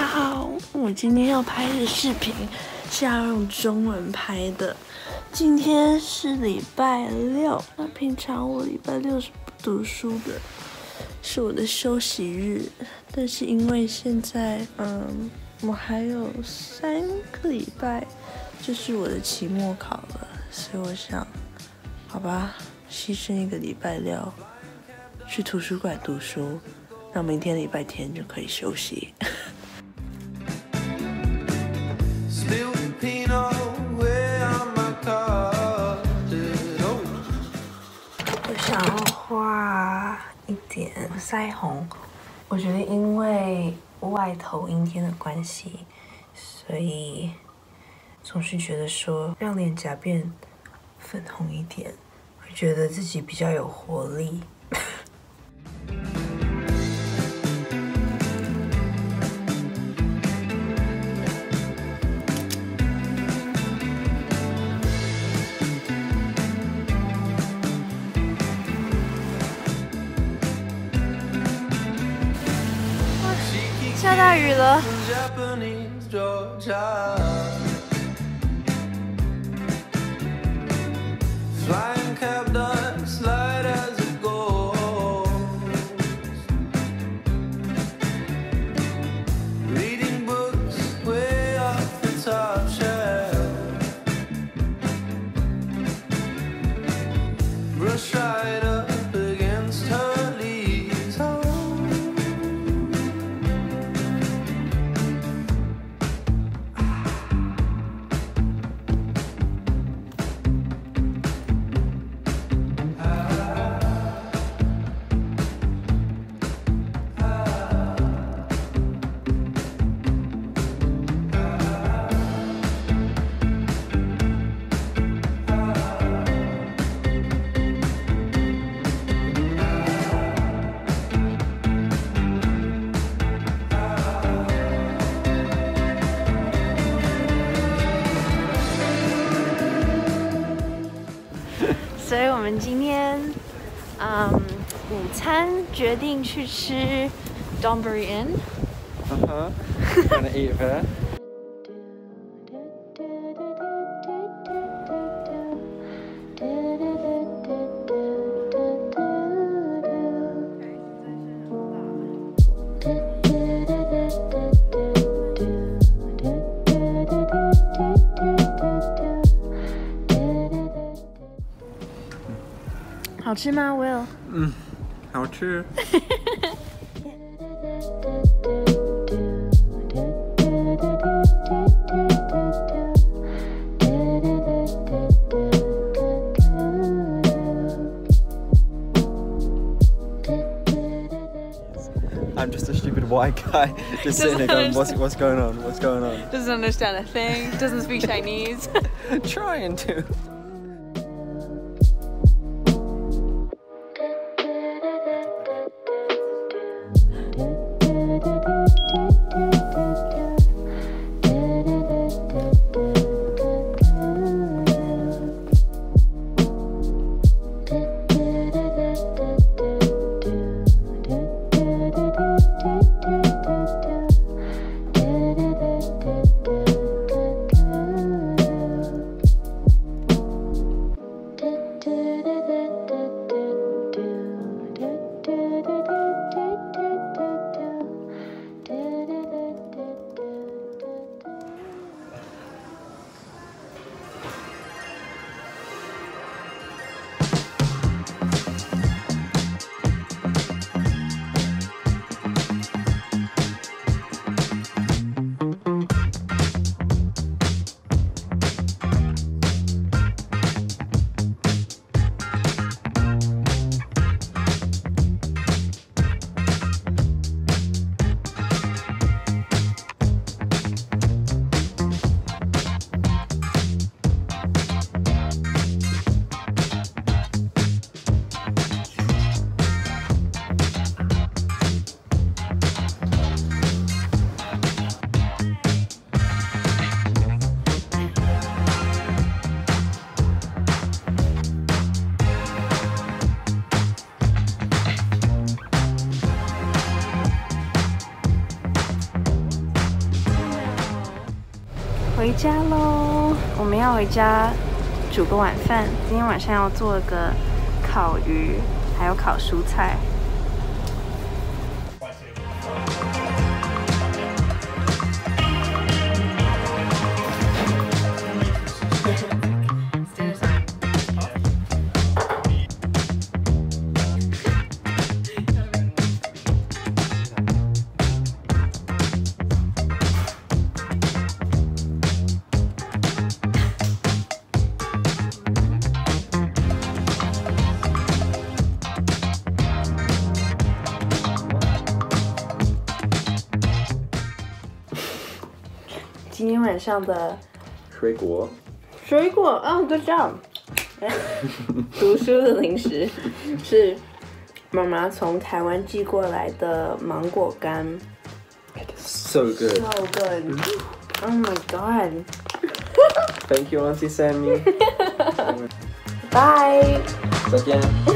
家好，我今天要拍的视频是要用中文拍的。今天是礼拜六，那平常我礼拜六是不读书的，是我的休息日。但是因为现在，我还有3个礼拜就是我的期末考了，所以我想，好吧，牺牲1个礼拜六去图书馆读书，让明天礼拜天就可以休息。我想要画一点腮红，我觉得因为外头阴天的关系，所以总是觉得说让脸颊变粉红一点，会觉得自己比较有活力。下大雨了。所以我们今天，午餐决定去吃 Donbury Inn。 Gonna eat there. 好吃吗 ，Will？ 好吃。I'm just a stupid white guy just sitting there going, what's going on? What's going on? Doesn't understand a thing. Doesn't speak Chinese. Trying to. 回家喽！我们要回家煮个晚饭。今天晚上要做个烤鱼，还有烤蔬菜。今天晚上的水果 ，good job。读书的零食是妈妈从台湾寄过来的芒果干 ，so good. So good. Oh my god. Thank you, Auntie Sammy. Bye. 再见。